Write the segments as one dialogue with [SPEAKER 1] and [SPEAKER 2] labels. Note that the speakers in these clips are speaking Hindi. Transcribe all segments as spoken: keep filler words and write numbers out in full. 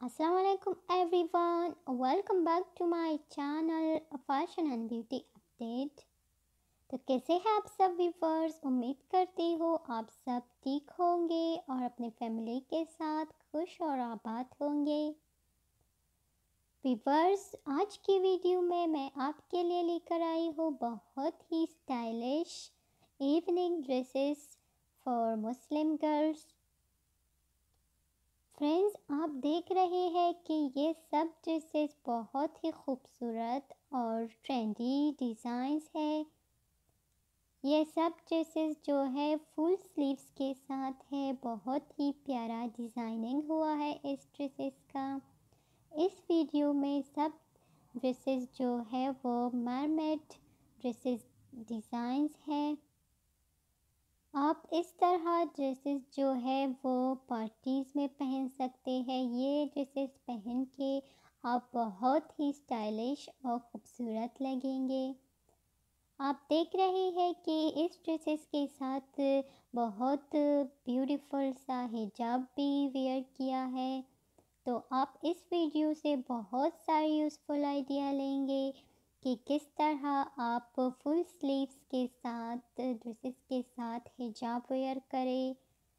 [SPEAKER 1] अस्सलाम वालेकुम everyone, welcome back to my channel fashion and beauty update. तो कैसे हैं आप सब व्यूअर्स? उम्मीद करती हो आप सब ठीक होंगे और अपने फैमिली के साथ खुश और आबाद होंगे। व्यूअर्स, आज की वीडियो में मैं आपके लिए लेकर आई हूँ बहुत ही stylish evening dresses for Muslim girls. Friends, आप देख रहे हैं कि ये सब ड्रेसेस बहुत ही खूबसूरत और ट्रेंडी डिज़ाइंस है। ये सब ड्रेसेस जो है फुल स्लीव्स के साथ है। बहुत ही प्यारा डिज़ाइनिंग हुआ है इस ड्रेसेस का। इस वीडियो में सब ड्रेसेस जो है वो मरमेड ड्रेसेस डिज़ाइंस हैं। आप इस तरह ड्रेसेस जो है वो पार्टीज़ में पहन सकते हैं। ये ड्रेसेस पहन के आप बहुत ही स्टाइलिश और ख़ूबसूरत लगेंगे। आप देख रहे हैं कि इस ड्रेसेस के साथ बहुत ब्यूटीफुल सा हिजाब भी वेयर किया है। तो आप इस वीडियो से बहुत सारे यूज़फुल आइडिया लेंगे कि किस तरह आप फुल स्लीव्स के साथ ड्रेसेस के साथ हिजाब वेयर करें।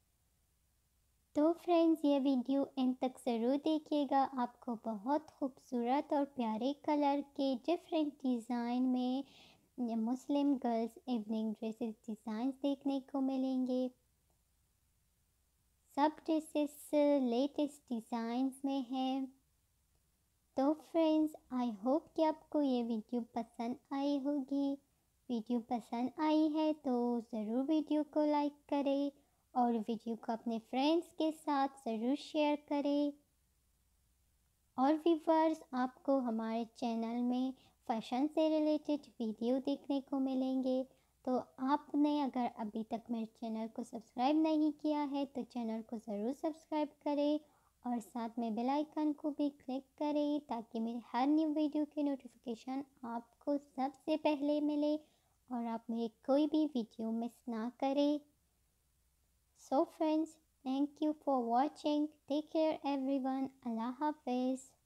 [SPEAKER 1] तो फ्रेंड्स, ये वीडियो एंड तक ज़रूर देखिएगा। आपको बहुत खूबसूरत और प्यारे कलर के डिफरेंट डिज़ाइन में Muslim girls evening dresses designs देखने को मिलेंगे। सब ड्रेसेस लेटेस्ट डिज़ाइंस में हैं। तो फ्रेंड्स, आई होप कि आपको ये वीडियो पसंद आई होगी। वीडियो पसंद आई है तो ज़रूर वीडियो को लाइक करें और वीडियो को अपने फ्रेंड्स के साथ ज़रूर शेयर करें। और व्यूअर्स, आपको हमारे चैनल में फैशन से रिलेटेड वीडियो देखने को मिलेंगे। तो आपने अगर अभी तक मेरे चैनल को सब्सक्राइब नहीं किया है तो चैनल को ज़रूर सब्सक्राइब करें और साथ में बेल आइकन को भी क्लिक करें ताकि मेरे हर न्यू वीडियो की नोटिफिकेशन आपको सबसे पहले मिले और आप मेरी कोई भी वीडियो मिस ना करें। So friends, thank you for watching. Take care everyone. Allah Hafiz.